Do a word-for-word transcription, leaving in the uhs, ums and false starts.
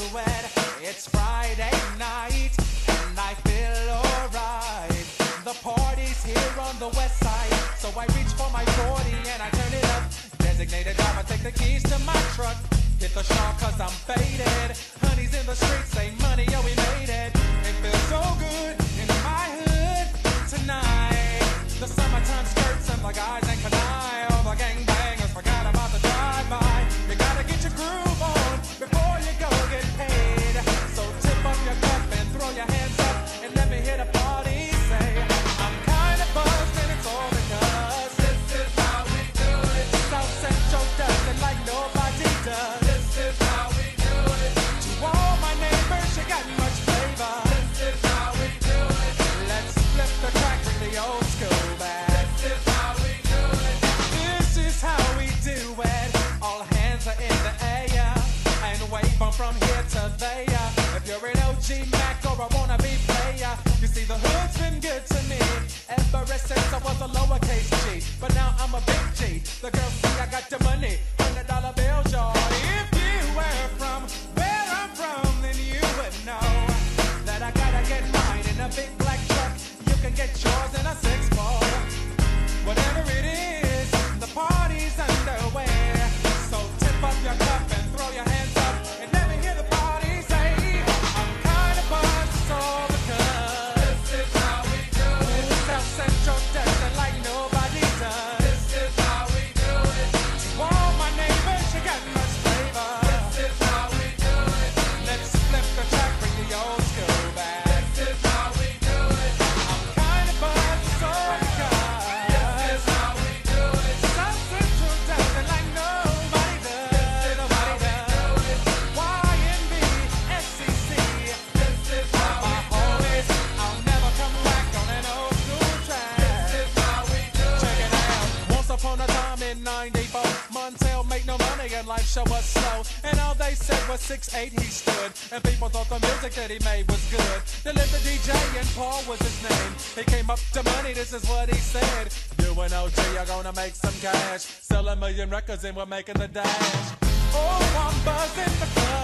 it. It's Friday night, and I feel alright. The party's here on the west side, so I reach for my forty and I turn it up. Designated driver, take the keys to my truck. Hit the shop cause I'm faded. Honey's in the streets, say money, yo, we made it. It feels so good in my hood tonight. The summertime skirts and the guys ain't canine. All the gangbangers forgot about the drive-by. You gotta get your groove on before you go get paid. So tip up your cup and throw your hands up and let me hit a party. Say, I'm kinda buzzed and it's all because this is how we do it. South Central does it like nobody does. This is how we do it. To all my neighbors, you got much flavor. This is how we do it. Let's flip the track, bring the old school back. This is how we do it. This is how we do it. All hands are in the air and wave 'em from here to there. If you're an O G Mac or a wannabe player, you see the hood's been good to me ever since I was a lowercase G. But now I'm a big G. The girls see I got the money, hundred dollar bills, y'all. If you were from where I'm from, then you would know that I gotta get mine in a big black truck. You can get yours in a six four. Whatever it is, the party's underway. So tip up your cup and throw your hands up and let me hear the party say, I'm kinda buzzed, it's all because this is how we do it. South Central does it like nobody does. This is how we do it. To all my neighbors, you got much flavor. This is how we do it. Let's flip the track, bring the old school back. This is how we do it. I'm kinda buzzed, it's all because this is how we do it. South Central does it like nobody does. Nobody does. Y N B, S C C. This is how my homies. I'll never come back on an old school track. This is how we do it. Check it out. Once upon a time in ninety-four, Montell made no money and life show was slow. And all they said was six eight he stood. And people thought the music that he made was good. They lived the D J and Paul was his name. He came up to money, this is what he said. You and O G are gonna make some cash. Sell a million records and we're making the dash. Oh, I'm buzzing the club